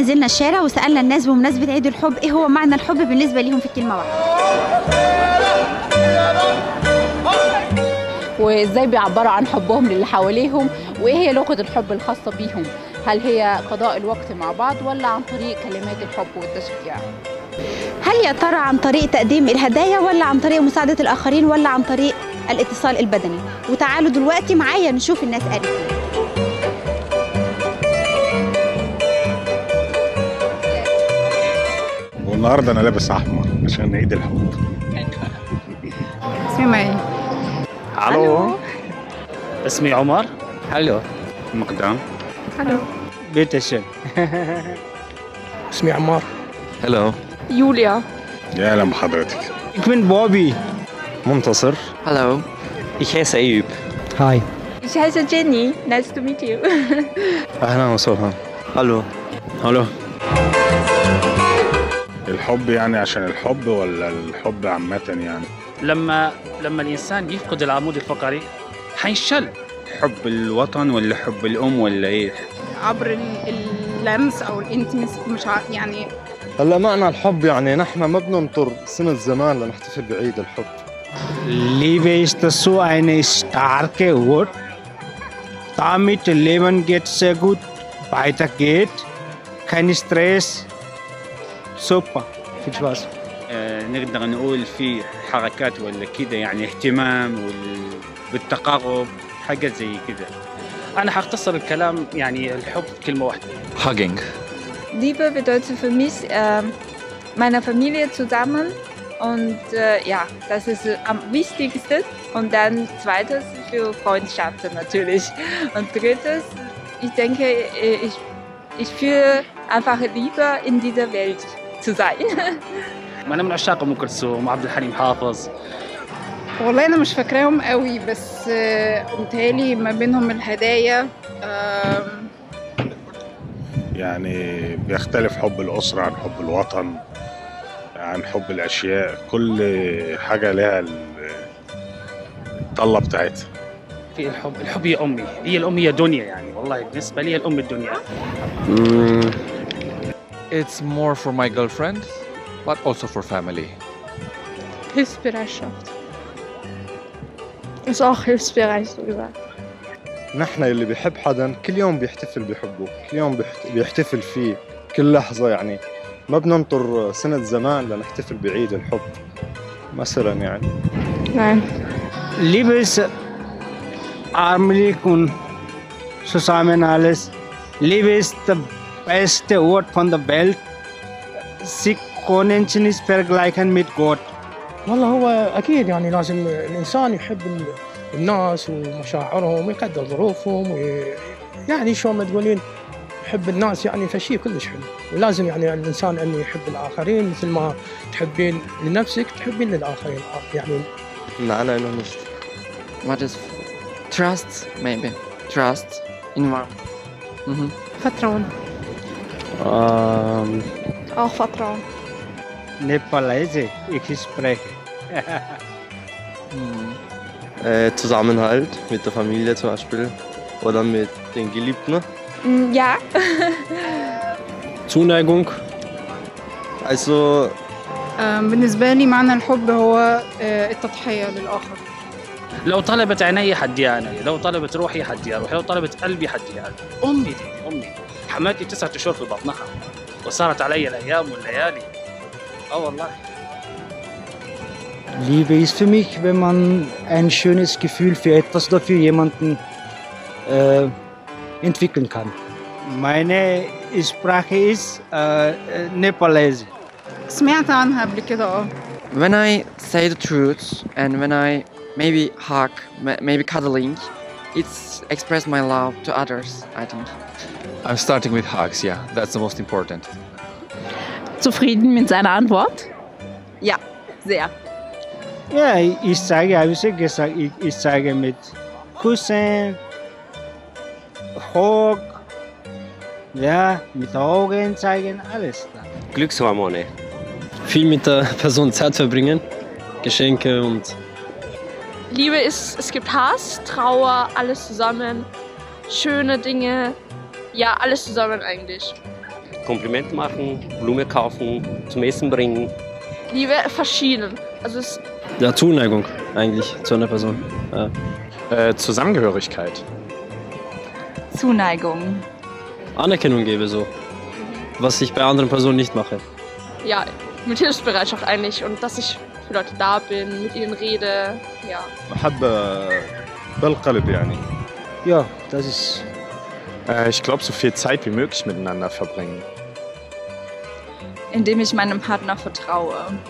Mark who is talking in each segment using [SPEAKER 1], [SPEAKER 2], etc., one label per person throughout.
[SPEAKER 1] نزلنا الشارع وسألنا الناس بمناسبة عيد الحب ايه هو معنى الحب بالنسبة ليهم في كلمة واحدة.
[SPEAKER 2] وازاي بيعبروا عن حبهم للي حواليهم، وايه هي لغة الحب الخاصة بيهم؟ هل هي قضاء الوقت مع بعض ولا عن طريق كلمات الحب والتشجيع؟
[SPEAKER 1] هل يا ترى عن طريق تقديم الهدايا ولا عن طريق مساعدة الآخرين ولا عن طريق الاتصال البدني؟ وتعالوا دلوقتي معايا نشوف الناس قالت ايه.
[SPEAKER 3] والنهارده انا لابس احمر عشان عيد الحب.
[SPEAKER 4] اسمي مي.
[SPEAKER 5] الو.
[SPEAKER 6] اسمي عمر.
[SPEAKER 5] هلو.
[SPEAKER 3] مقدام.
[SPEAKER 4] هلو.
[SPEAKER 6] بيتشن.
[SPEAKER 5] اسمي عمار.
[SPEAKER 7] هلو.
[SPEAKER 4] يوليا.
[SPEAKER 3] يا اهلا بحضرتك.
[SPEAKER 6] Ich bin بوبي.
[SPEAKER 7] منتصر.
[SPEAKER 5] هلو.
[SPEAKER 7] Ich heiße Eyüp.
[SPEAKER 5] هاي.
[SPEAKER 4] Ich heiße Jenny. Nice to meet you.
[SPEAKER 7] أهلا وسهلا.
[SPEAKER 5] هلو.
[SPEAKER 7] هلو.
[SPEAKER 3] الحب يعني عشان الحب ولا الحب عامة يعني؟
[SPEAKER 6] لما الانسان يفقد العمود الفقري حينشل.
[SPEAKER 8] حب الوطن ولا حب الام ولا ايه؟
[SPEAKER 4] عبر اللمس او الانتمس، مش يعني.
[SPEAKER 9] هلا معنى الحب يعني نحن ما بننطر سنة زمان لنحتفل بعيد الحب.
[SPEAKER 6] Liebe ist so eine starke Wort. Damit Leben geht sehr gut, weitergeht, kein Stress. سوبا في الفاس.
[SPEAKER 8] نقدر نقول في حركات ولا كده يعني اهتمام بالتقارب، حاجة زي كده.
[SPEAKER 6] أنا هختصر الكلام، يعني الحب كلمة واحدة.
[SPEAKER 7] Hugging.
[SPEAKER 4] Liebe bedeutet für mich meiner Familie zusammen und ja, das ist am wichtigsten. Und dann zweites für Freundschaften natürlich. Und drittes, ich denke, ich fühle einfach Liebe in dieser Welt zu sein.
[SPEAKER 6] أنا من عشاق أم كلثوم وعبد الحليم حافظ.
[SPEAKER 4] والله أنا مش فاكراهم قوي، بس متهيألي ما بينهم الهدايا.
[SPEAKER 3] يعني بيختلف حب الأسرة عن حب الوطن، عن حب الأشياء، كل حاجة لها الطلة بتاعتها.
[SPEAKER 6] في الحب هي أمي، هي الأم هي دنيا، يعني والله بالنسبة لي الأم الدنيا.
[SPEAKER 7] It's more for my girlfriend, but also for family.
[SPEAKER 4] Hilfsbereitschaft. Ist auch hilfsbereit so gesagt.
[SPEAKER 9] نحن اللي بيحب حدا كل يوم بيحتفل بحبه، كل يوم بيحتفل فيه، كل لحظة يعني. ما بننطر سنة زمان لنحتفل بعيد الحب مثلا يعني.
[SPEAKER 4] Nein.
[SPEAKER 6] Liebes Armlik und zusammen alles. Liebe ist das beste Wort von der Welt. Sie können nicht vergleichen mit Gott.
[SPEAKER 5] والله هو أكيد يعني لازم الإنسان يحب الناس ومشاعرهم ويقدر ظروفهم يعني شو ما تقولين يحب الناس يعني فشي كلش حلو. ولازم يعني الإنسان أن يحب الآخرين مثل ما تحبين لنفسك تحبين للآخرين يعني.
[SPEAKER 9] معنى إنه مش.
[SPEAKER 10] What is trust? Maybe trust in one.
[SPEAKER 4] Vertrauen. Auch Vertrauen.
[SPEAKER 6] Nepalese, ich spreche.
[SPEAKER 9] Zusammenhalt mit der Familie zum Beispiel oder mit den Geliebten.
[SPEAKER 4] Ja.
[SPEAKER 9] Zuneigung. Also
[SPEAKER 4] بالنسبة لي معنى الحب هو التضحية للآخر.
[SPEAKER 6] لو طلبت عيني حدي عيني، لو طلبت روحي حدي روحي، لو طلبت قلبي حدي قلبي. أمي دي أمي، حماتي 9 أشهر في بطنها وصارت علي الأيام والليالي. والله.
[SPEAKER 11] Liebe ist für mich, wenn man ein schönes Gefühl für etwas oder für jemanden entwickeln kann.
[SPEAKER 6] Meine Sprache ist Nepalese.
[SPEAKER 4] سمعت عنها قبل كده.
[SPEAKER 10] When I say the truth and when I maybe hug, maybe cuddling, it's express my love to others, I think.
[SPEAKER 7] I'm starting with hugs, yeah, that's the most important.
[SPEAKER 2] Zufrieden mit seiner Antwort?
[SPEAKER 4] Ja, sehr.
[SPEAKER 6] Ja, ich sage, habe ich gesagt, ich sage mit Küssen, Hug, ja, mit Augen zeigen, alles da.
[SPEAKER 12] Glückshormone. Viel mit der Person Zeit verbringen, Geschenke und.
[SPEAKER 13] Liebe ist, es gibt Hass, Trauer, alles zusammen, schöne Dinge, ja, alles zusammen eigentlich.
[SPEAKER 14] Kompliment machen, Blume kaufen, zum Essen bringen.
[SPEAKER 13] Liebe verschieden. Also es
[SPEAKER 12] Ja, Zuneigung eigentlich zu einer Person. Ja.
[SPEAKER 15] Zusammengehörigkeit.
[SPEAKER 16] Zuneigung.
[SPEAKER 12] Anerkennung gebe so, was ich bei anderen Personen nicht mache.
[SPEAKER 13] ja, mit Hilfsbereitschaft eigentlich und dass ich für Leute da bin, mit ihnen rede. Ja.
[SPEAKER 9] محبة بالقلب يعني.
[SPEAKER 11] Ja, das ist.
[SPEAKER 15] Ich glaube, so viel Zeit wie möglich miteinander verbringen.
[SPEAKER 16] Indem ich meinem Partner vertraue.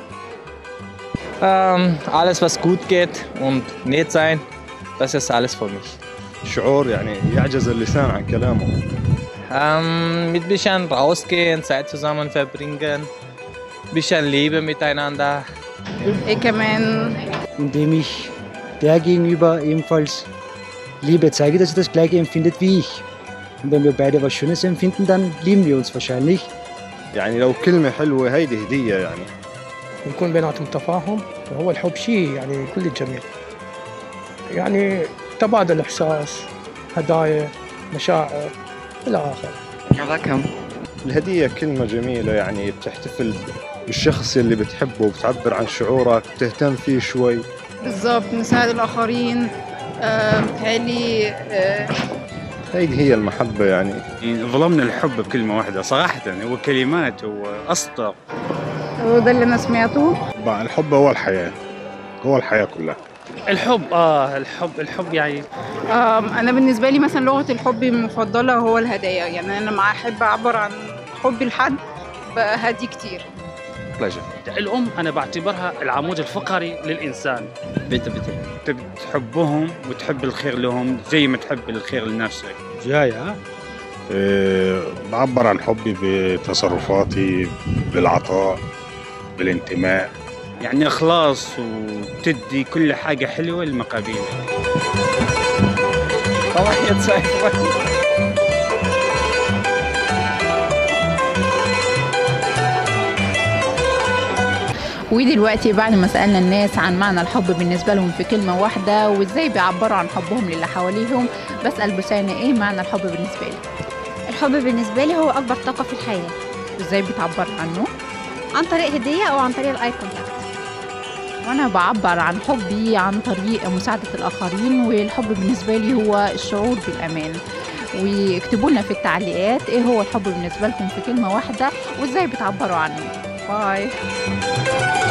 [SPEAKER 17] Alles, was gut geht und nett sein, das ist alles für mich.
[SPEAKER 9] شعور يعني يعجز اللسان عن كلامه.
[SPEAKER 17] Mit bisschen rausgehen, Zeit zusammen verbringen, bisschen Liebe miteinander.
[SPEAKER 11] Indem ich der gegenüber ebenfalls Liebe zeige, dass er das Gleiche empfindet wie ich. Und wenn wir beide was Schönes empfinden, dann lieben wir uns wahrscheinlich.
[SPEAKER 9] يعني لو كلمة حلوة هيدي هدية يعني.
[SPEAKER 5] يكون بيناتهم تفاهم وهو الحب شيء يعني كل الجميع. يعني تبادل إحساس، هدايا، مشاعر إلى آخره.
[SPEAKER 9] الهدية كلمة جميلة يعني بتحتفل بالشخص اللي بتحبه، بتعبر عن شعورك، بتهتم فيه شوي.
[SPEAKER 18] بالظبط، نساعد الآخرين. بتهيألي
[SPEAKER 9] هيدي هي المحبة يعني.
[SPEAKER 8] ظلمنا الحب بكلمة واحدة صراحة، هو كلمات وأسطر.
[SPEAKER 18] وده اللي أنا سمعته.
[SPEAKER 3] الحب هو الحياة، هو الحياة كلها.
[SPEAKER 19] الحب يعني
[SPEAKER 18] أنا بالنسبة لي مثلا لغة الحب المفضلة هو الهدايا، يعني أنا مع أحب أعبر عن حبي لحد بهدي كتير.
[SPEAKER 19] الأم أنا بعتبرها العمود الفقري للإنسان.
[SPEAKER 8] تحبهم وتحب الخير لهم زي ما تحب الخير لنفسك.
[SPEAKER 3] بعبر عن حبي بتصرفاتي، بالعطاء، بالانتماء،
[SPEAKER 8] يعني إخلاص وتدي كل حاجة حلوة للمقابل.
[SPEAKER 2] ودلوقتي بعد ما سألنا الناس عن معنى الحب بالنسبة لهم في كلمة واحدة وازاي بيعبروا عن حبهم للي حواليهم، بسأل بوسينة ايه معنى الحب بالنسبة لي؟
[SPEAKER 1] الحب بالنسبة لي هو أكبر طاقة في الحياة.
[SPEAKER 2] ازاي بتعبر عنه؟
[SPEAKER 1] عن طريق هدية أو عن طريق الآي كونتاكت.
[SPEAKER 2] وأنا بعبر عن حبي عن طريق مساعدة الآخرين، والحب بالنسبة لي هو الشعور بالأمان. واكتبوا لنا في التعليقات ايه هو الحب بالنسبة لكم في كلمة واحدة وازاي بتعبروا عنه. باي.